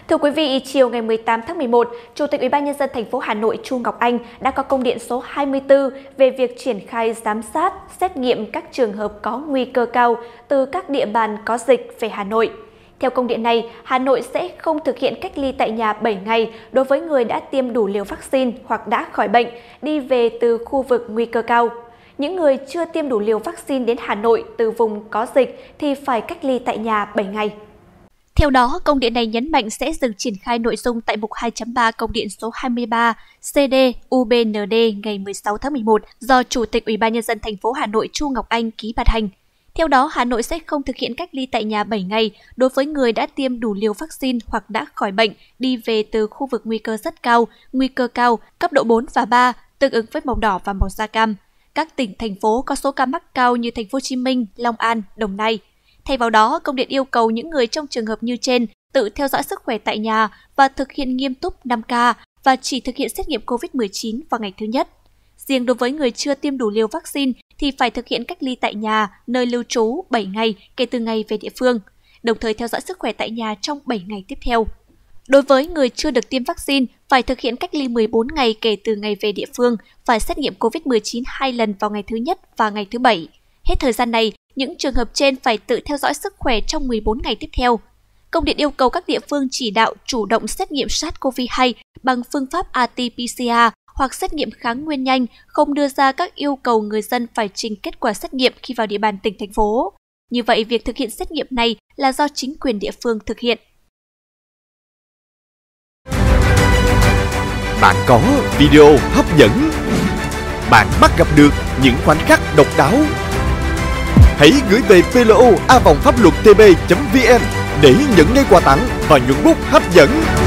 Thưa quý vị, chiều ngày 18 tháng 11, Chủ tịch Ủy ban Nhân dân thành phố Hà Nội Chu Ngọc Anh đã có công điện số 24 về việc triển khai giám sát, xét nghiệm các trường hợp có nguy cơ cao từ các địa bàn có dịch về Hà Nội. Theo công điện này, Hà Nội sẽ không thực hiện cách ly tại nhà 7 ngày đối với người đã tiêm đủ liều vaccine hoặc đã khỏi bệnh, đi về từ khu vực nguy cơ cao. Những người chưa tiêm đủ liều vaccine đến Hà Nội từ vùng có dịch thì phải cách ly tại nhà 7 ngày. Theo đó, công điện này nhấn mạnh sẽ dừng triển khai nội dung tại mục 2.3 công điện số 23 CD-UBND ngày 16 tháng 11 do Chủ tịch Ủy ban Nhân dân thành phố Hà Nội Chu Ngọc Anh ký ban hành. Theo đó, Hà Nội sẽ không thực hiện cách ly tại nhà 7 ngày đối với người đã tiêm đủ liều vaccine hoặc đã khỏi bệnh, đi về từ khu vực nguy cơ rất cao, nguy cơ cao, cấp độ 4 và 3, tương ứng với màu đỏ và màu da cam. Các tỉnh, thành phố có số ca mắc cao như Thành phố Hồ Chí Minh, Long An, Đồng Nai. Thay vào đó, công điện yêu cầu những người trong trường hợp như trên tự theo dõi sức khỏe tại nhà và thực hiện nghiêm túc 5K và chỉ thực hiện xét nghiệm COVID-19 vào ngày thứ nhất. Riêng đối với người chưa tiêm đủ liều vaccine thì phải thực hiện cách ly tại nhà, nơi lưu trú 7 ngày kể từ ngày về địa phương, đồng thời theo dõi sức khỏe tại nhà trong 7 ngày tiếp theo. Đối với người chưa được tiêm vaccine, phải thực hiện cách ly 14 ngày kể từ ngày về địa phương, phải xét nghiệm COVID-19 2 lần vào ngày thứ nhất và ngày thứ 7. Hết thời gian này, những trường hợp trên phải tự theo dõi sức khỏe trong 14 ngày tiếp theo. Công điện yêu cầu các địa phương chỉ đạo chủ động xét nghiệm SARS-CoV-2 bằng phương pháp RT-PCR hoặc xét nghiệm kháng nguyên nhanh, không đưa ra các yêu cầu người dân phải trình kết quả xét nghiệm khi vào địa bàn tỉnh, thành phố. Như vậy, việc thực hiện xét nghiệm này là do chính quyền địa phương thực hiện. Bạn có video hấp dẫn, bạn bắt gặp được những khoảnh khắc độc đáo. Hãy gửi về plo@phapluottb.vn để nhận ngay quà tặng và nhuận bút hấp dẫn.